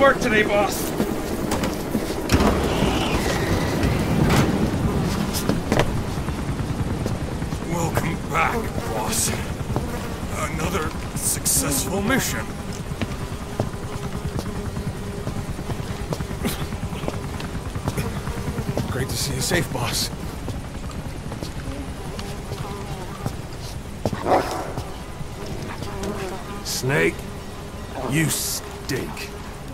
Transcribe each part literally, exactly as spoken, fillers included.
work today, boss. Welcome back, boss. Another successful mission. Great to see you safe, boss. Snake, you stink.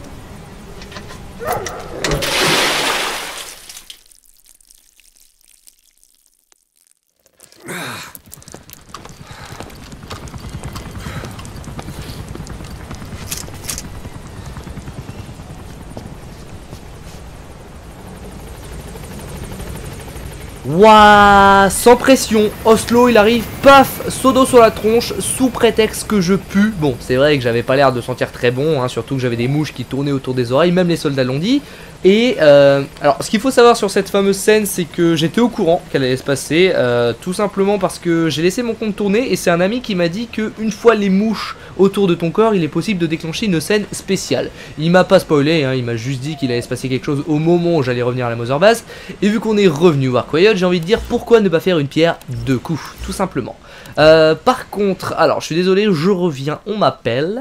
Waouh, sans pression, Oslo il arrive, paf, seau d'eau sur la tronche, sous prétexte que je pue. Bon, c'est vrai que j'avais pas l'air de sentir très bon, hein, surtout que j'avais des mouches qui tournaient autour des oreilles, même les soldats l'ont dit. Et euh, alors, ce qu'il faut savoir sur cette fameuse scène, c'est que j'étais au courant qu'elle allait se passer, euh, tout simplement parce que j'ai laissé mon compte tourner et c'est un ami qui m'a dit que une fois les mouches autour de ton corps, il est possible de déclencher une scène spéciale. Il m'a pas spoilé, hein, il m'a juste dit qu'il allait se passer quelque chose au moment où j'allais revenir à la Mother Base. Et vu qu'on est revenu voir Quiet, j'ai envie de dire pourquoi ne pas faire une pierre deux coups, tout simplement. Euh, par contre, alors je suis désolé, je reviens, on m'appelle.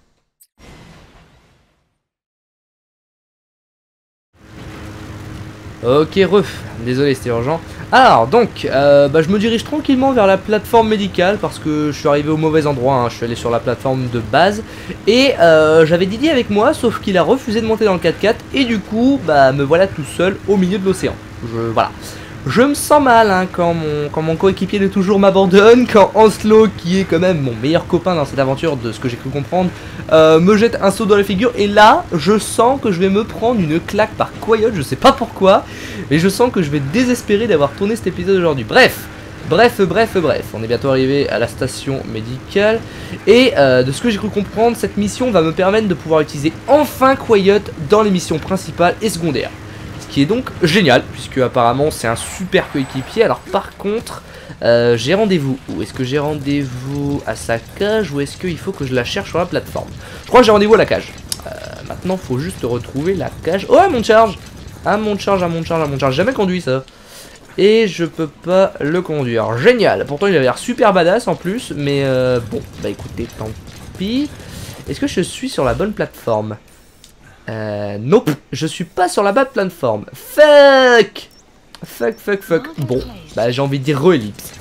Ok, ref, désolé c'était urgent. Alors donc, euh, bah, je me dirige tranquillement vers la plateforme médicale parce que je suis arrivé au mauvais endroit, hein. Je suis allé sur la plateforme de base. Et euh, j'avais Didier avec moi, sauf qu'il a refusé de monter dans le quatre quatre. Et du coup, bah me voilà tout seul au milieu de l'océan. Je, voilà. Je me sens mal hein, quand mon, quand mon coéquipier de toujours m'abandonne, quand Oslo, qui est quand même mon meilleur copain dans cette aventure, de ce que j'ai cru comprendre, euh, me jette un seau dans la figure. Et là, je sens que je vais me prendre une claque par Quiet, je sais pas pourquoi, mais je sens que je vais désespérer d'avoir tourné cet épisode aujourd'hui. Bref, bref, bref, bref, on est bientôt arrivé à la station médicale. Et euh, de ce que j'ai cru comprendre, cette mission va me permettre de pouvoir utiliser enfin Quiet dans les missions principales et secondaires. Qui est donc génial, puisque apparemment c'est un super coéquipier. Alors par contre, euh, j'ai rendez-vous. Où est-ce que j'ai rendez-vous? À sa cage, ou est-ce qu'il faut que je la cherche sur la plateforme? Je crois que j'ai rendez-vous à la cage. Euh, maintenant, faut juste retrouver la cage. Oh, un monte charge! Un monte charge, un monte charge, un monte charge. J'ai jamais conduit ça. Et je peux pas le conduire. Génial! Pourtant, il avait l'air super badass en plus. Mais euh, bon, bah écoutez, tant pis. Est-ce que je suis sur la bonne plateforme? Euh, nope, je suis pas sur la bonne plateforme. Fuck Fuck, fuck, fuck. Bon, bah j'ai envie de dire re-ellipse.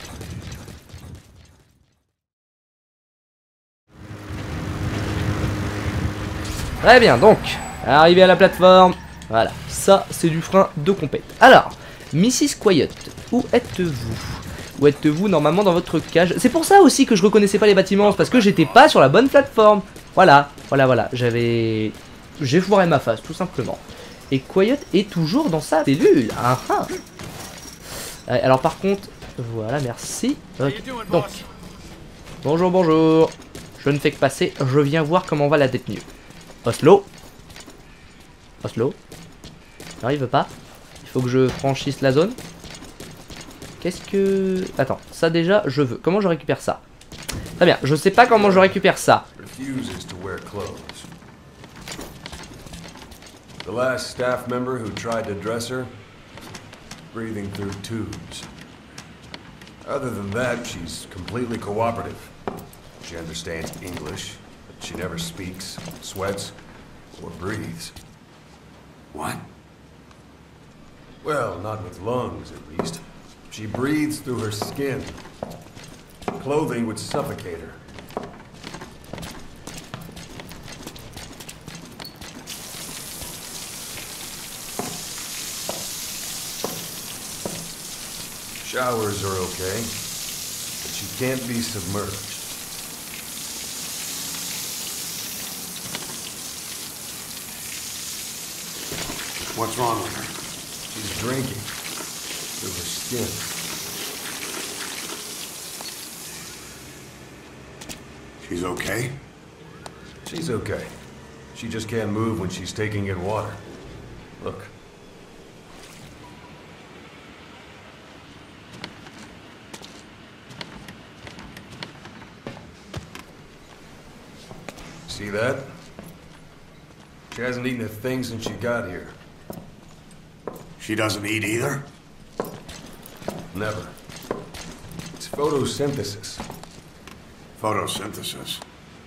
Très bien, donc, arrivé à la plateforme. Voilà, ça c'est du frein de compète. Alors, missus Quiet, où êtes-vous? Où êtes-vous normalement dans votre cage? C'est pour ça aussi que je reconnaissais pas les bâtiments, parce que j'étais pas sur la bonne plateforme. Voilà, voilà, voilà, j'avais... J'ai foiré ma face, tout simplement. Et Quiet est toujours dans sa cellule. Ah ah. Euh, alors par contre, voilà, merci. Okay. Donc, bonjour, bonjour. Je ne fais que passer, je viens voir comment va la détenue. Oslo. Oslo. N'arrive pas. Il faut que je franchisse la zone. Qu'est-ce que... Attends, ça déjà, je veux. Comment je récupère ça? Très bien, je sais pas comment je récupère ça. The last staff member who tried to dress her, breathing through tubes. Other than that, she's completely cooperative. She understands English, but she never speaks, sweats, or breathes. What? Well, not with lungs, at least. She breathes through her skin. Clothing would suffocate her. Showers are okay, but she can't be submerged. What's wrong with her? She's drinking through her skin. She's okay? She's okay. She just can't move when she's taking in water. Look. See that? She hasn't eaten a thing since she got here. She doesn't eat either? Never. It's photosynthesis. Photosynthesis.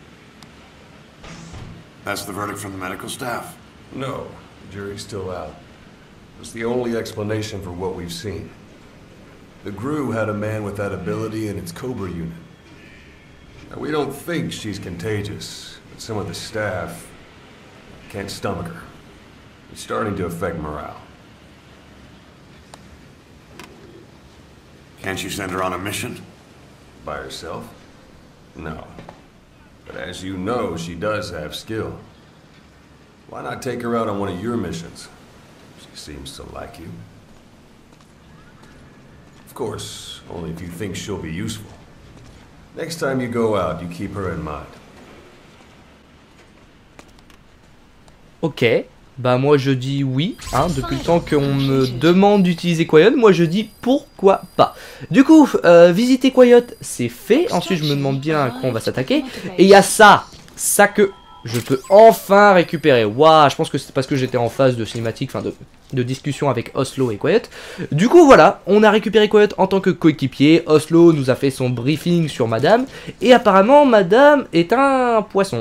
That's the verdict from the medical staff? No, the jury's still out. It's the only explanation for what we've seen. The G R U had a man with that ability in its Cobra unit. Now, we don't think she's contagious, but some of the staff can't stomach her. It's starting to affect morale. Can't you send her on a mission? By herself? No. But as you know, she does have skill. Why not take her out on one of your missions? She seems to like you. Of course, only if you think she'll be useful. Next time you go out, you keep her in mind. Ok, bah moi je dis oui, hein, depuis le temps qu'on me demande d'utiliser Quiet, moi je dis pourquoi pas. Du coup, euh, visiter Quiet, c'est fait, ensuite je me demande bien à quoi on va s'attaquer, et il y a ça, ça que je peux enfin récupérer. Waouh, je pense que c'est parce que j'étais en phase de cinématique, enfin de, de discussion avec Oslo et Quiet. Du coup voilà, on a récupéré Quiet en tant que coéquipier, Oslo nous a fait son briefing sur Madame, et apparemment Madame est un poisson,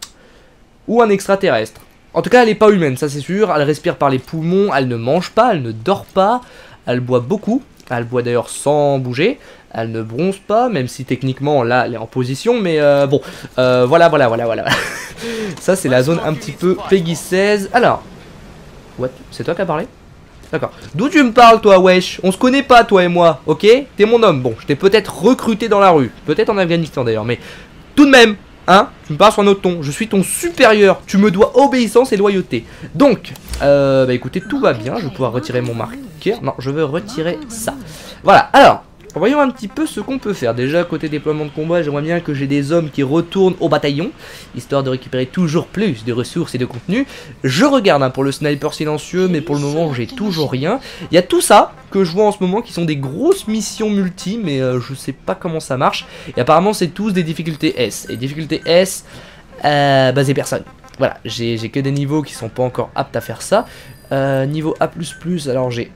ou un extraterrestre. En tout cas, elle n'est pas humaine, ça c'est sûr. Elle respire par les poumons, elle ne mange pas, elle ne dort pas. Elle boit beaucoup. Elle boit d'ailleurs sans bouger. Elle ne bronze pas, même si techniquement là elle est en position. Mais euh, bon, euh, voilà, voilà, voilà, voilà. Ça c'est la zone un petit peu Peggy seize. Alors, what? C'est toi qui as parlé? D'accord. D'où tu me parles toi, wesh? On se connaît pas toi et moi, ok? T'es mon homme. Bon, je t'ai peut-être recruté dans la rue. Peut-être en Afghanistan d'ailleurs, mais tout de même. Hein, tu me parles sur un autre ton, je suis ton supérieur, tu me dois obéissance et loyauté. Donc, euh, bah écoutez, tout va bien, je vais pouvoir retirer mon marqueur. Non, je veux retirer ça. Voilà, alors, voyons un petit peu ce qu'on peut faire. Déjà, côté déploiement de combat, j'aimerais bien que j'ai des hommes qui retournent au bataillon, histoire de récupérer toujours plus de ressources et de contenu. Je regarde hein, pour le sniper silencieux, mais pour le moment, j'ai toujours rien. Il y a tout ça que je vois en ce moment qui sont des grosses missions multi, mais euh, je sais pas comment ça marche. Et apparemment, c'est tous des difficultés S. Et difficultés S, euh, bah c'est personne. Voilà, j'ai que des niveaux qui sont pas encore aptes à faire ça. Euh, niveau A plus plus, alors j'ai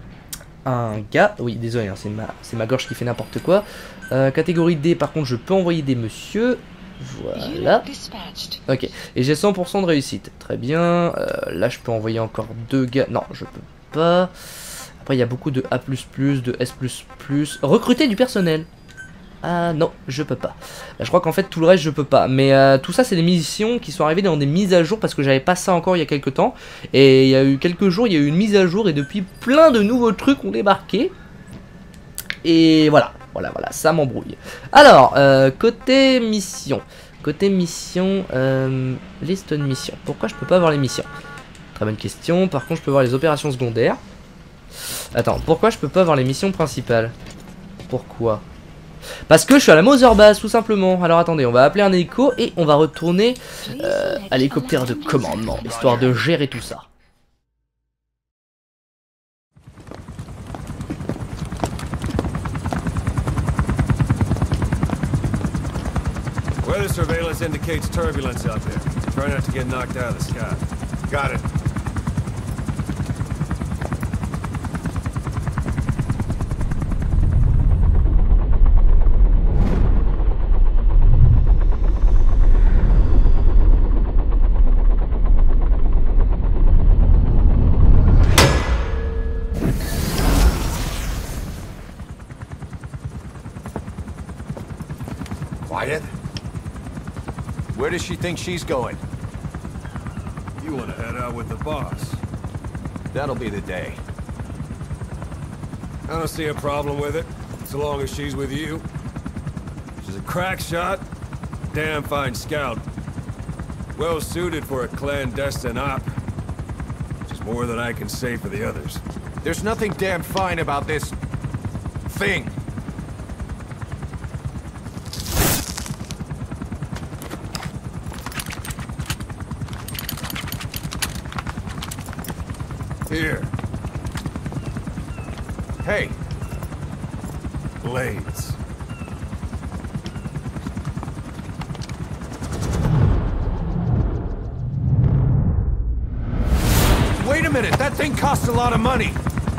un gars, oui désolé, hein, c'est ma, ma gorge qui fait n'importe quoi. Euh, catégorie D, par contre, je peux envoyer des messieurs. Voilà. Ok, et j'ai cent pour cent de réussite. Très bien. Euh, là, je peux envoyer encore deux gars. Non, je peux pas. Après, il y a beaucoup de A plus plus, de S plus plus. Recruter du personnel. Ah non, je peux pas. Là, je crois qu'en fait, tout le reste, je peux pas. Mais euh, tout ça, c'est des missions qui sont arrivées dans des mises à jour parce que j'avais pas ça encore il y a quelques temps. Et il y a eu quelques jours, il y a eu une mise à jour et depuis, plein de nouveaux trucs ont débarqué. Et voilà, voilà, voilà, ça m'embrouille. Alors, euh, côté mission. Côté mission, euh, liste de missions. Pourquoi je peux pas voir les missions? Très bonne question. Par contre, je peux voir les opérations secondaires. Attends, pourquoi je peux pas voir les missions principales? Pourquoi? Parce que je suis à la Mother Base, tout simplement. Alors attendez, on va appeler un hélico et on va retourner euh, à l'hélicoptère de commandement, histoire de gérer tout ça. Weather surveillance indicates turbulence out there. Try not to get knocked out of the sky. Got it. Quiet? Where does she think she's going? You want to head out with the boss? That'll be the day. I don't see a problem with it, so long as she's with you. She's a crack shot, damn fine scout. Well suited for a clandestine op. Which is more than I can say for the others. There's nothing damn fine about this... thing. Here. Hey. Blades. minute, that thing costs a lot of money.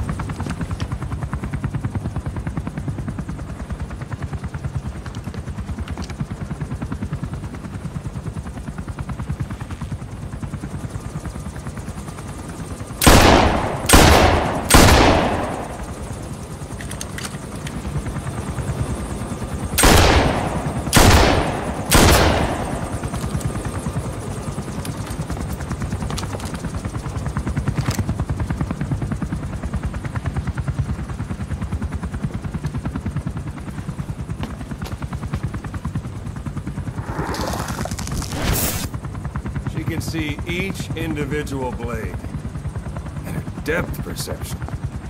You can see each individual blade and her depth perception.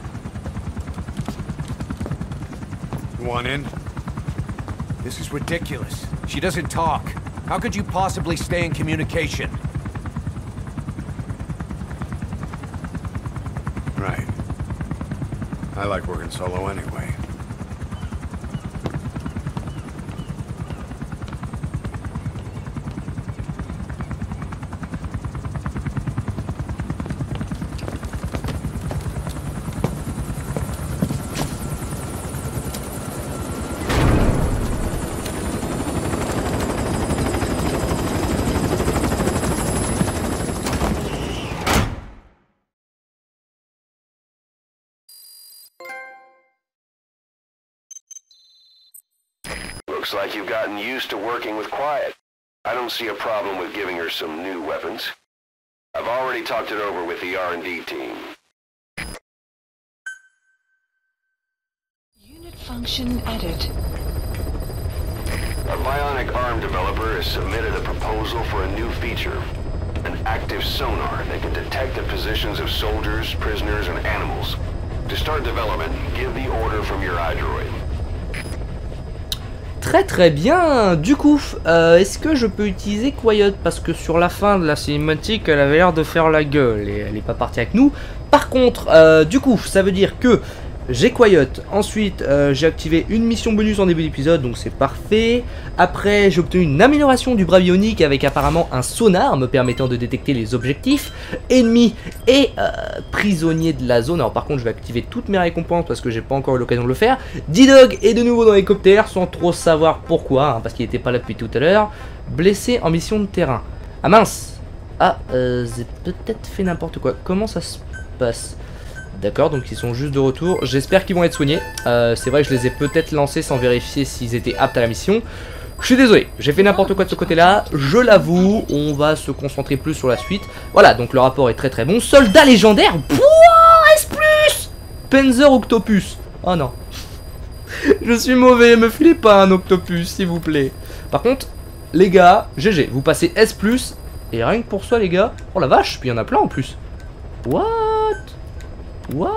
You want in? This is ridiculous. She doesn't talk. How could you possibly stay in communication? Right. I like working solo anyway. Looks like you've gotten used to working with Quiet. I don't see a problem with giving her some new weapons. I've already talked it over with the R and D team. Unit function added. A bionic arm developer has submitted a proposal for a new feature. An active sonar that can detect the positions of soldiers, prisoners, and animals. To start development, give the order from your iDroid. Très très bien. Du coup, euh, est-ce que je peux utiliser Quiet? Parce que sur la fin de la cinématique, elle avait l'air de faire la gueule et elle n'est pas partie avec nous. Par contre, euh, du coup, ça veut dire que j'ai Quiet. Ensuite, euh, j'ai activé une mission bonus en début d'épisode, donc c'est parfait. Après, j'ai obtenu une amélioration du bras bionique avec apparemment un sonar me permettant de détecter les objectifs ennemis et euh, prisonniers de la zone. Alors par contre, je vais activer toutes mes récompenses parce que j'ai pas encore eu l'occasion de le faire. D-Dog est de nouveau dans l'hélicoptère sans trop savoir pourquoi, hein, parce qu'il n'était pas là depuis tout à l'heure. Blessé en mission de terrain. Ah mince. Ah, euh, j'ai peut-être fait n'importe quoi. Comment ça se passe? D'accord, donc ils sont juste de retour. J'espère qu'ils vont être soignés. Euh, c'est vrai que je les ai peut-être lancés sans vérifier s'ils étaient aptes à la mission. Je suis désolé, j'ai fait n'importe quoi de ce côté-là. Je l'avoue, on va se concentrer plus sur la suite. Voilà, donc le rapport est très très bon. Soldat légendaire. Pouah, S plus Panzer Octopus. Oh non. Je suis mauvais, me filez pas un Octopus, s'il vous plaît. Par contre, les gars, G G, vous passez S plus. Et rien que pour ça, les gars. Oh la vache, puis il y en a plein en plus. What? What?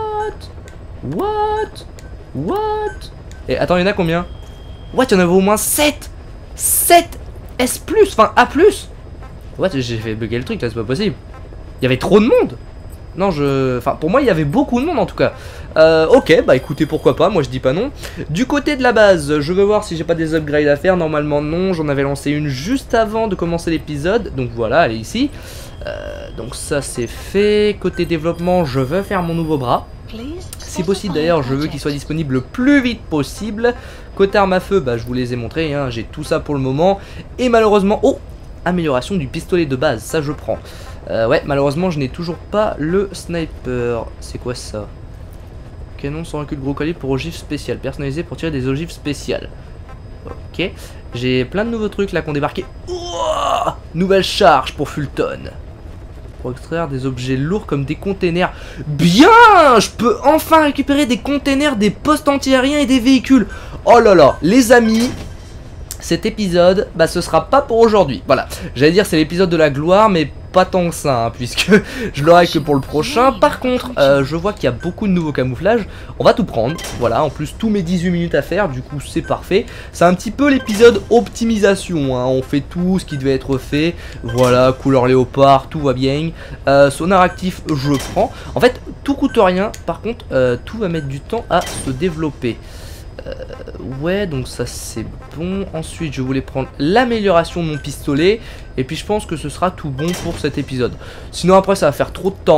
What? What? Et attends, il y en a combien? What? Il y en avait au moins sept! sept S plus, enfin A plus. What? J'ai fait bugger le truc là, c'est pas possible. Il y avait trop de monde. Non, je... Enfin, pour moi, il y avait beaucoup de monde en tout cas. Euh, ok, bah écoutez, pourquoi pas, moi je dis pas non. Du côté de la base, je veux voir si j'ai pas des upgrades à faire. Normalement non, j'en avais lancé une juste avant de commencer l'épisode. Donc voilà, elle est ici. Euh, donc ça c'est fait. Côté développement, je veux faire mon nouveau bras. Si possible d'ailleurs, je veux qu'il soit disponible le plus vite possible. Côté arme à feu, bah je vous les ai montrés, hein, j'ai tout ça pour le moment. Et malheureusement, oh, amélioration du pistolet de base, ça je prends. Euh, ouais, malheureusement je n'ai toujours pas le sniper. C'est quoi ça? Canon sans recul gros calibre pour ogive spéciale, personnalisé pour tirer des ogives spéciales. Ok, j'ai plein de nouveaux trucs là qui ont débarqué. Ouah, nouvelle charge pour Fulton. Pour extraire des objets lourds comme des containers. Bien, je peux enfin récupérer des containers, des postes antiaériens et des véhicules. Oh là là, les amis, cet épisode, bah ce sera pas pour aujourd'hui. Voilà, j'allais dire c'est l'épisode de la gloire, mais pas tant que ça, hein, puisque je l'aurai que pour le prochain. Par contre, euh, je vois qu'il y a beaucoup de nouveaux camouflages. On va tout prendre, voilà, en plus tous mes dix-huit minutes à faire, du coup c'est parfait. C'est un petit peu l'épisode optimisation, hein. On fait tout ce qui devait être fait. Voilà, couleur léopard, tout va bien. euh, Sonar actif, je prends. En fait, tout coûte rien, par contre, euh, tout va mettre du temps à se développer. Euh, ouais, donc ça c'est bon. Ensuite je voulais prendre l'amélioration de mon pistolet. Et puis je pense que ce sera tout bon pour cet épisode. Sinon après ça va faire trop de temps.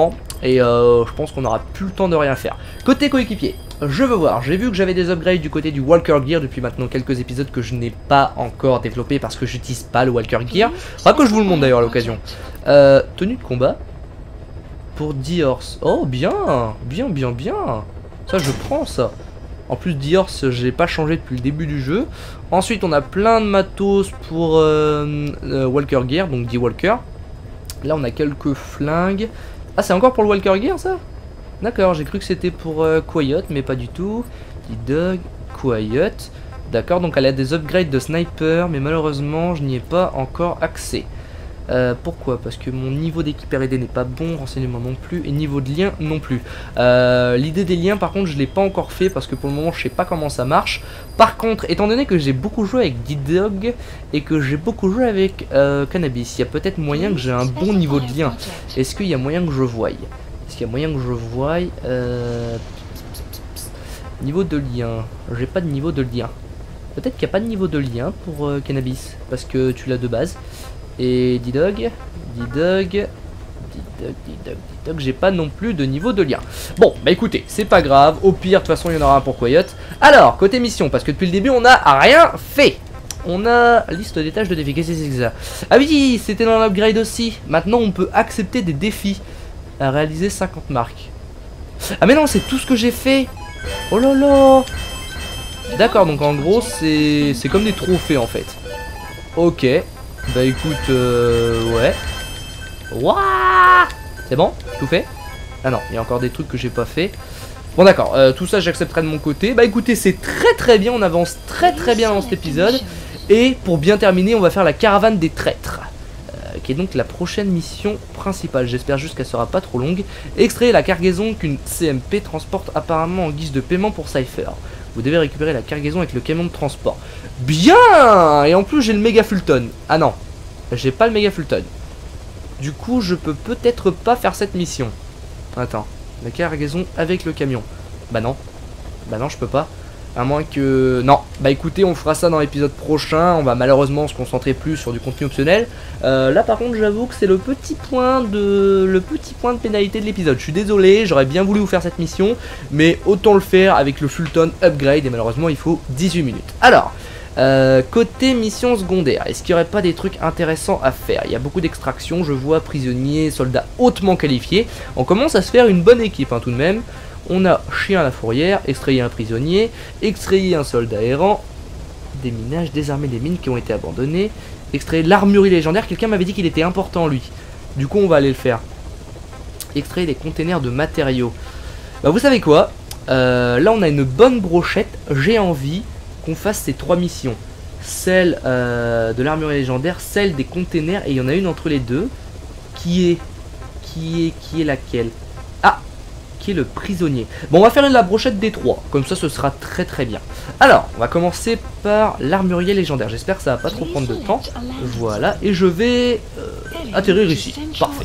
Et euh, je pense qu'on aura plus le temps de rien faire. Côté coéquipier, je veux voir, j'ai vu que j'avais des upgrades du côté du Walker Gear depuis maintenant quelques épisodes que je n'ai pas encore développé parce que j'utilise pas le Walker Gear. Faudra que je vous le montre d'ailleurs à l'occasion. Euh, tenue de combat pour dix horse. Oh bien, bien, bien, bien. Ça je prends ça. En plus dix horse, je l'ai pas changé depuis le début du jeu. Ensuite on a plein de matos pour euh, euh, Walker Gear, donc dix Walker. Là on a quelques flingues. Ah c'est encore pour le Walker Gear ça? D'accord, j'ai cru que c'était pour euh, Quiet, mais pas du tout. Dog, Quiet. D'accord, donc elle a des upgrades de sniper, mais malheureusement je n'y ai pas encore accès. Euh, pourquoi? Parce que mon niveau d'équipe R et D n'est pas bon, renseignement non plus, et niveau de lien non plus. Euh, L'idée des liens par contre je l'ai pas encore fait parce que pour le moment je sais pas comment ça marche. Par contre, étant donné que j'ai beaucoup joué avec D-Dog et que j'ai beaucoup joué avec euh, Cannabis, il y a peut-être moyen que j'ai un bon niveau de lien. Est-ce qu'il y a moyen que je voie? Est-ce qu'il y a moyen que je voie euh... Niveau de lien, j'ai pas de niveau de lien. Peut-être qu'il n'y a pas de niveau de lien pour euh, Cannabis parce que tu l'as de base. Et D-Dog, D-Dog, D-Dog, D-Dog, D-Dog, j'ai pas non plus de niveau de lien. Bon, bah écoutez, c'est pas grave, au pire, de toute façon, il y en aura un pour Quiet. Alors, côté mission, parce que depuis le début, on n'a rien fait. On a liste des tâches de défis, qu'est-ce que c'est que ça? Ah oui, c'était dans l'upgrade aussi. Maintenant, on peut accepter des défis à réaliser cinquante marques. Ah mais non, c'est tout ce que j'ai fait. Oh là là. D'accord, donc en gros, c'est c'est comme des trophées, en fait. Ok. Bah écoute, euh, ouais. Wouah. C'est bon? Tout fait? Ah non, il y a encore des trucs que j'ai pas fait. Bon d'accord, euh, tout ça j'accepterai de mon côté. Bah écoutez, c'est très très bien, on avance très très bien dans cet épisode. Et pour bien terminer, on va faire la caravane des traîtres. Euh, qui est donc la prochaine mission principale. J'espère juste qu'elle sera pas trop longue. Extraire la cargaison qu'une C M P transporte apparemment en guise de paiement pour Cypher. Vous devez récupérer la cargaison avec le camion de transport. Bien. Et en plus j'ai le méga Fulton. Ah non, j'ai pas le méga Fulton. Du coup je peux peut-être pas faire cette mission. Attends, la cargaison avec le camion. Bah non, bah non je peux pas. À moins que... Non, bah écoutez, on fera ça dans l'épisode prochain. On va malheureusement se concentrer plus sur du contenu optionnel. euh, Là par contre j'avoue que c'est le petit point de... Le petit point de pénalité de l'épisode. Je suis désolé, j'aurais bien voulu vous faire cette mission, mais autant le faire avec le Fulton upgrade. Et malheureusement il faut dix-huit minutes. Alors, euh, côté mission secondaire, est-ce qu'il n'y aurait pas des trucs intéressants à faire? Il y a beaucoup d'extractions, je vois prisonniers, soldats hautement qualifiés. On commence à se faire une bonne équipe hein, tout de même. On a chien à la fourrière, extrayer un prisonnier, extrayer un soldat errant, déminage, désarmer des mines qui ont été abandonnées, extrayer l'armurerie légendaire, quelqu'un m'avait dit qu'il était important lui, du coup on va aller le faire. Extrayer des containers de matériaux. Bah vous savez quoi, euh, là on a une bonne brochette, j'ai envie qu'on fasse ces trois missions. Celle euh, de l'armurerie légendaire, celle des containers, et il y en a une entre les deux, qui est, qui est, qui est laquelle? Ah, qui est le prisonnier. Bon, on va faire une la brochette des trois, comme ça ce sera très très bien. Alors, on va commencer par l'armurier légendaire. J'espère que ça va pas trop prendre de temps. Voilà, et je vais euh, atterrir ici. Parfait.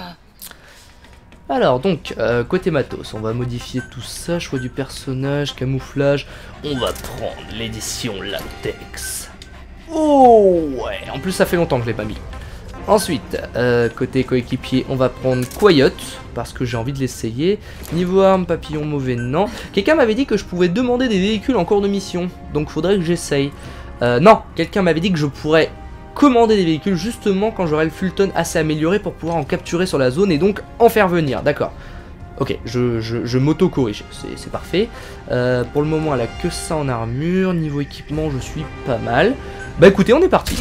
Alors donc, euh, côté matos, on va modifier tout ça, choix du personnage, camouflage. On va prendre l'édition latex. Oh ouais, en plus ça fait longtemps que je l'ai pas mis. Ensuite, euh, côté coéquipier, on va prendre Quiet, parce que j'ai envie de l'essayer. Niveau arme, papillon mauvais, non. Quelqu'un m'avait dit que je pouvais demander des véhicules en cours de mission, donc faudrait que j'essaye. Euh, non, quelqu'un m'avait dit que je pourrais commander des véhicules justement quand j'aurai le Fulton assez amélioré pour pouvoir en capturer sur la zone et donc en faire venir, d'accord. Ok, je, je, je m'auto-corrige, c'est parfait. Euh, pour le moment, elle a que ça en armure, niveau équipement, je suis pas mal. Bah écoutez, on est parti.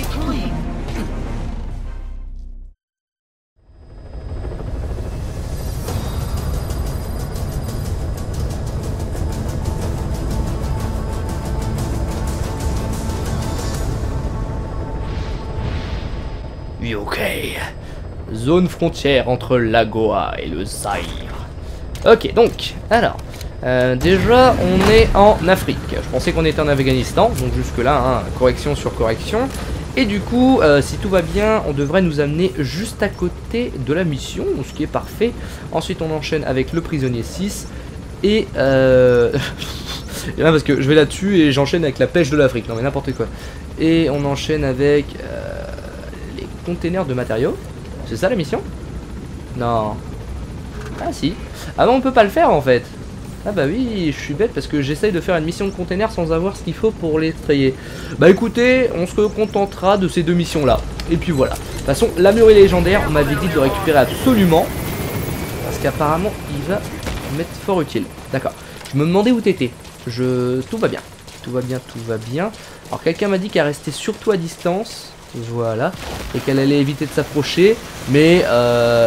Ok. Zone frontière entre l'Agoa et le Zaïre. Ok, donc, alors, euh, déjà, on est en Afrique. Je pensais qu'on était en Afghanistan, donc jusque-là, hein, correction sur correction. Et du coup, euh, si tout va bien, on devrait nous amener juste à côté de la mission, ce qui est parfait. Ensuite, on enchaîne avec le prisonnier six. Et, euh... et là, parce que je vais là-dessus et j'enchaîne avec la pêche de l'Afrique. Non, mais n'importe quoi. Et on enchaîne avec... Euh... containers de matériaux. C'est ça la mission? Non. Ah si. Ah non, on peut pas le faire en fait. Ah bah oui, je suis bête parce que j'essaye de faire une mission de container sans avoir ce qu'il faut pour l'extrayer. Bah écoutez, on se contentera de ces deux missions là. Et puis voilà. De toute façon, la muraille légendaire, on m'avait dit de le récupérer absolument. Parce qu'apparemment, il va m'être fort utile. D'accord. Je me demandais où t'étais. Je... Tout va bien. Tout va bien, tout va bien. Alors quelqu'un m'a dit qu'elle restait surtout à distance. Voilà. Et qu'elle allait éviter de s'approcher. Mais euh...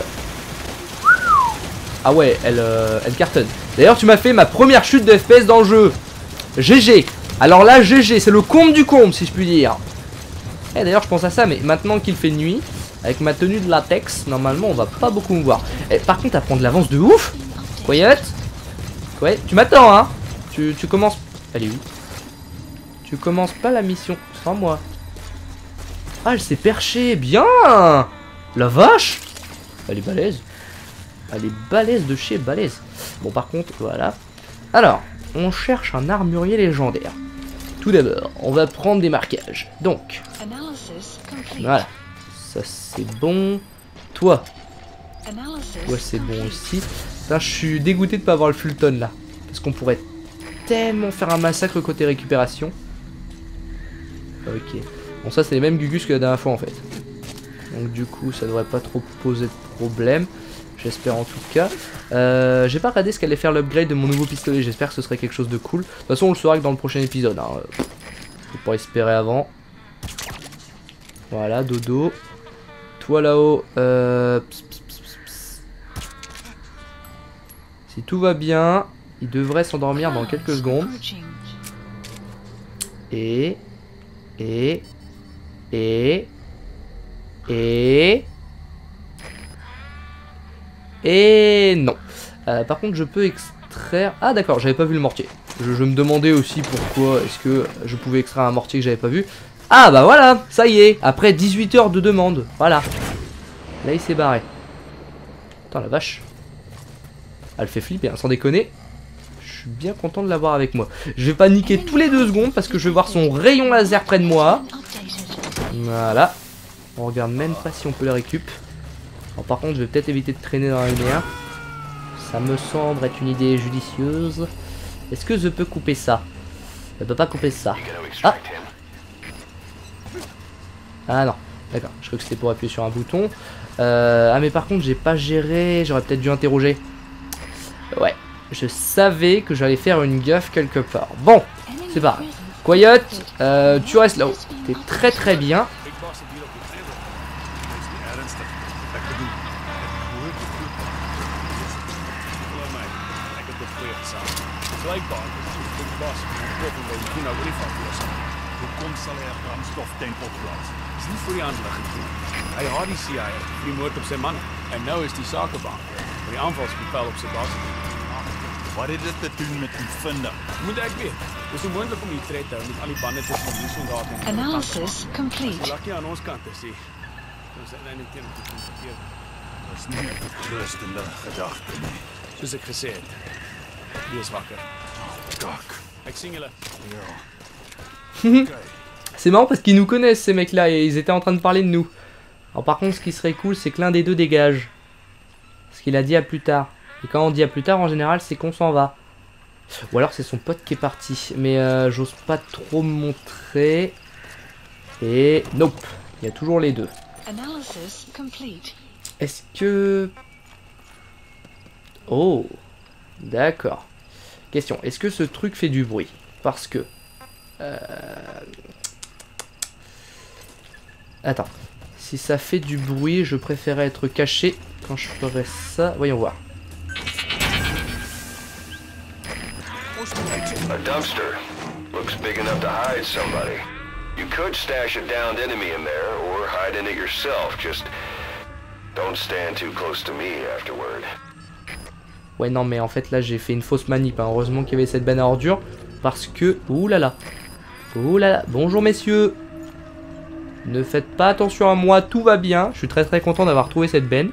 ah ouais, elle, euh, elle cartonne. D'ailleurs, tu m'as fait ma première chute de F P S dans le jeu. G G. Alors là, G G, c'est le comble du comble, si je puis dire. Et d'ailleurs, je pense à ça, mais maintenant qu'il fait nuit, avec ma tenue de latex, normalement, on va pas beaucoup me voir. Et, par contre, à prendre de l'avance de ouf. Quiet. Ouais, tu m'attends, hein. Tu, tu commences... Elle est où? Tu commences pas la mission sans moi. Ah, elle s'est perchée. Bien. La vache. Elle est balèze. Elle est balèze de chez balèze. Bon, par contre, voilà. Alors, on cherche un armurier légendaire. Tout d'abord, on va prendre des marquages. Donc, voilà. Ça, c'est bon. Toi. Toi, c'est bon aussi. Putain, je suis dégoûté de pas avoir le Fulton, là. Parce qu'on pourrait tellement faire un massacre côté récupération. Ok. Bon, ça, c'est les mêmes gugus que la dernière fois, en fait. Donc, du coup, ça devrait pas trop poser de problème. J'espère en tout cas. Euh, J'ai pas regardé ce qu'allait faire l'upgrade de mon nouveau pistolet. J'espère que ce serait quelque chose de cool. De toute façon, on le saura que dans le prochain épisode. Hein. Faut pas espérer avant. Voilà, dodo. Toi là-haut. Euh... Si tout va bien, il devrait s'endormir dans quelques secondes. Et... Et... Et... Et... Et non. Euh, par contre, je peux extraire... Ah d'accord, j'avais pas vu le mortier. Je, je me demandais aussi pourquoi est-ce que je pouvais extraire un mortier que j'avais pas vu. Ah bah voilà, ça y est. Après dix-huit heures de demande. Voilà. Là, il s'est barré. Attends, la vache. Elle fait flipper, hein, sans déconner. Je suis bien content de l'avoir avec moi. Je vais pas niquer tous les deux secondes parce que je vais voir son rayon laser près de moi. Voilà. On regarde même pas si on peut les récup. Alors, par contre, je vais peut-être éviter de traîner dans la lumière. Ça me semble être une idée judicieuse. Est-ce que je peux couper ça? Je peux pas couper ça. Ah Ah non, d'accord. Je crois que c'était pour appuyer sur un bouton. Euh, ah mais par contre, j'ai pas géré. J'aurais peut-être dû interroger. Ouais, je savais que j'allais faire une gaffe quelque part. Bon, c'est pas grave. Quiet, euh, tu restes là-haut. T'es très très bien. Blijkbaar is het een bas en een weet je nou brief aflossen. Hoe komt zal hij een brandstoftank opblazen? Dat is niet voor die aanlegging. Hij had die C I A voor die moord op zijn man. En nu is die zakenbaan voor die aanvalsbevel op zijn baas. Wat heeft dit te doen met die vinden? Moet ik weer. Het is onmogelijk om die tred te houden met al die banden tussen die soldaten en Analysis complete. Lucky aan ons kant is die. Dan zijn wij niet tegen te confronteren. Dat is niet een tröstende gedachte nie. Soos ek gesê het. Wees wakker. Kak. Ek sien julle. C'est marrant parce qu'ils nous connaissent ces mecs là et ils étaient en train de parler de nous. Alors par contre ce qui serait cool c'est que l'un des deux dégage. Ce qu'il a dit à plus tard. Et quand on dit à plus tard en général c'est qu'on s'en va. Ou alors c'est son pote qui est parti. Mais euh, j'ose pas trop me montrer. Et nope. Il y a toujours les deux. Est-ce que... Oh. D'accord. Question. Est-ce que ce truc fait du bruit? Parce que... Euh... Attends. Si ça fait du bruit, je préférais être caché quand je ferais ça. Voyons voir. A dumpster. Looks big enough to hide somebody. You could stash a downed enemy in there, or hide in it yourself. Just don't stand too close to me afterward. Ouais non mais en fait là j'ai fait une fausse manip. Hein. Heureusement qu'il y avait cette benne à ordures. Parce que... Ouh là là. Ouh là là. Bonjour messieurs. Ne faites pas attention à moi, tout va bien. Je suis très très content d'avoir trouvé cette benne.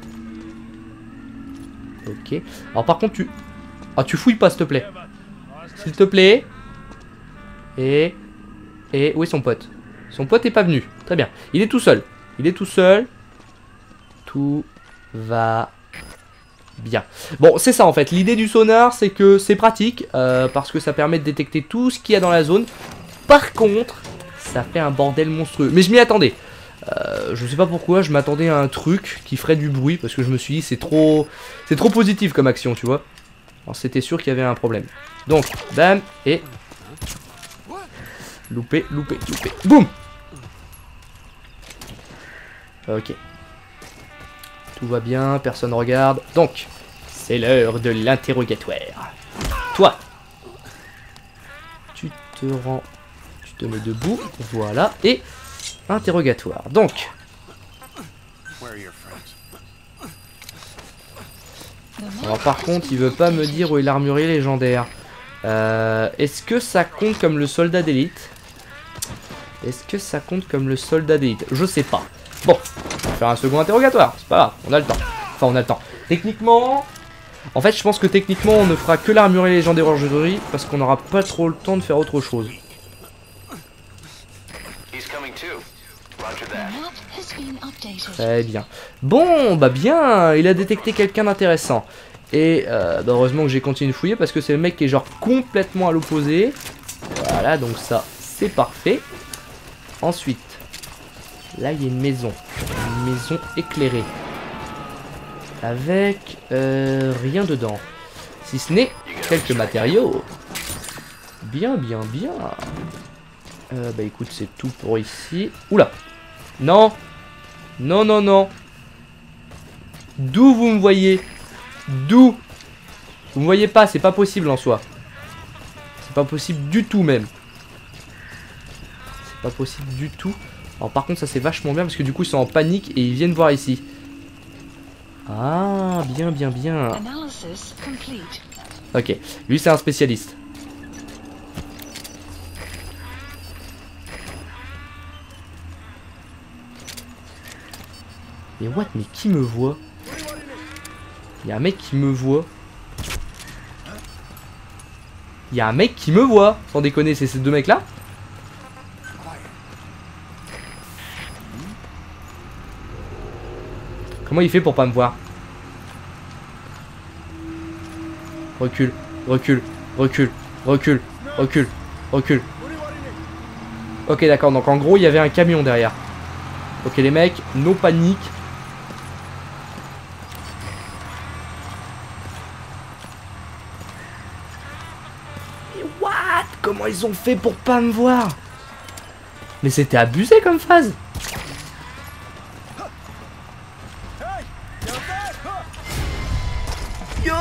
Ok. Alors par contre tu... Ah tu fouilles pas s'il te plaît. S'il te plaît. Et... Et... Où est son pote? Son pote est pas venu. Très bien. Il est tout seul. Il est tout seul. Tout va Bien. Bon, c'est ça en fait. L'idée du sonar, c'est que c'est pratique euh, parce que ça permet de détecter tout ce qu'il y a dans la zone. Par contre, ça fait un bordel monstrueux. Mais je m'y attendais. Euh, je sais pas pourquoi, je m'attendais à un truc qui ferait du bruit parce que je me suis dit c'est trop, c'est trop positif comme action, tu vois. Alors c'était sûr qu'il y avait un problème. Donc, bam et loupé, loupé, loupé. Boum. Ok. Tout va bien, personne regarde. Donc, c'est l'heure de l'interrogatoire. Toi, tu te rends, tu te mets debout, voilà, et interrogatoire. Donc, alors par contre, il veut pas me dire où est l'armurier légendaire. Euh, Est-ce que ça compte comme le soldat d'élite? Est-ce que ça compte comme le soldat d'élite? Je sais pas. Bon, on va faire un second interrogatoire, c'est pas grave, on a le temps. Enfin, on a le temps. Techniquement, en fait, je pense que techniquement, on ne fera que l'armurier légendaire orgerie parce qu'on n'aura pas trop le temps de faire autre chose. Très bien. Bon, bah bien, il a détecté quelqu'un d'intéressant. Et euh, bah heureusement que j'ai continué de fouiller parce que c'est le mec qui est genre complètement à l'opposé. Voilà, donc ça, c'est parfait. Ensuite, là, il y a une maison. Une maison éclairée. Avec euh, rien dedans. Si ce n'est quelques matériaux. Bien, bien, bien. Euh, bah écoute, c'est tout pour ici. Oula. Non. Non, non, non. D'où vous me voyez? D'où? Vous me voyez pas, c'est pas possible en soi. C'est pas possible du tout même. C'est pas possible du tout. Alors par contre ça c'est vachement bien parce que du coup ils sont en panique et ils viennent voir ici. Ah, bien, bien, bien. Ok, lui c'est un spécialiste. Mais what? Mais qui me voit? Il y a un mec qui me voit. Il y a un mec qui me voit. Sans déconner, c'est ces deux mecs là. Comment il fait pour pas me voir? Recule, recule, recule, recule, recule, recule. Ok d'accord, donc en gros il y avait un camion derrière. Ok les mecs, no panique. Mais what? Comment ils ont fait pour pas me voir? Mais c'était abusé comme phase. Yo!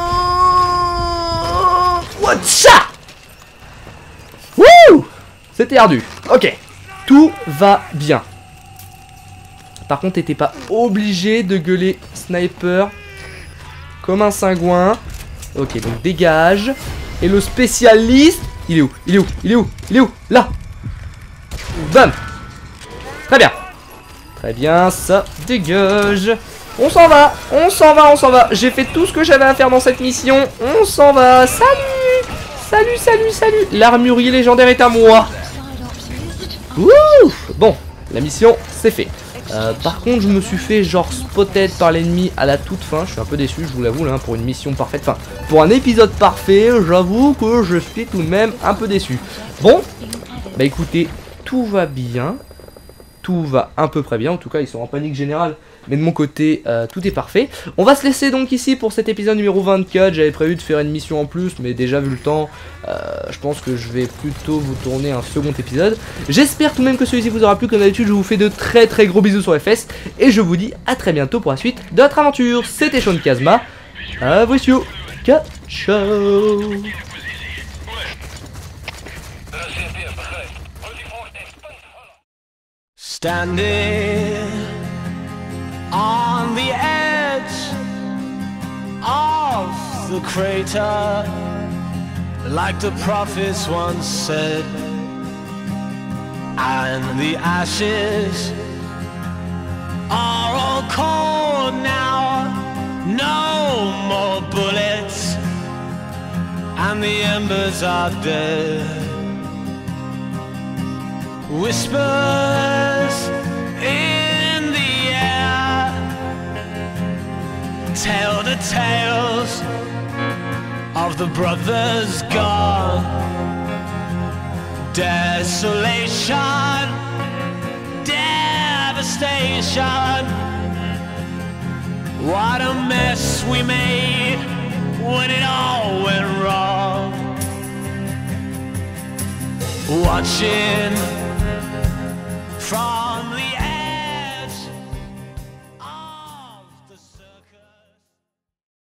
What's up? Wouh! C'était ardu. Ok. Tout va bien. Par contre, t'étais pas obligé de gueuler sniper comme un cingouin. Ok, donc dégage. Et le spécialiste, il est où? Il est où? Il est où? Il est où? Là. Bam. Très bien. Très bien, ça dégage. On s'en va, on s'en va, on s'en va. J'ai fait tout ce que j'avais à faire dans cette mission. On s'en va. Salut. Salut, salut, salut. L'armurier légendaire est à moi. Ouh. Bon, la mission, c'est fait. Euh, par contre, je me suis fait genre spotted par l'ennemi à la toute fin. Je suis un peu déçu, je vous l'avoue, là, pour une mission parfaite. Enfin, pour un épisode parfait, j'avoue que je suis tout de même un peu déçu. Bon, bah écoutez, tout va bien. Tout va à peu près bien. En tout cas, ils sont en panique générale. Mais de mon côté, euh, tout est parfait. On va se laisser donc ici pour cet épisode numéro vingt-quatre. J'avais prévu de faire une mission en plus, mais déjà vu le temps, euh, je pense que je vais plutôt vous tourner un second épisode. J'espère tout de même que celui-ci vous aura plu. Comme d'habitude, je vous fais de très très gros bisous sur les fesses. Et je vous dis à très bientôt pour la suite de notre aventure. C'était Sean Kazma. À vous, ciao. Ciao. Standing on the edge of the crater, like the prophets once said, and the ashes are all cold now, no more bullets, and the embers are dead. Whispers in the air tell the tale the brothers gone. Desolation, devastation. What a mess we made when it all went wrong. Watching from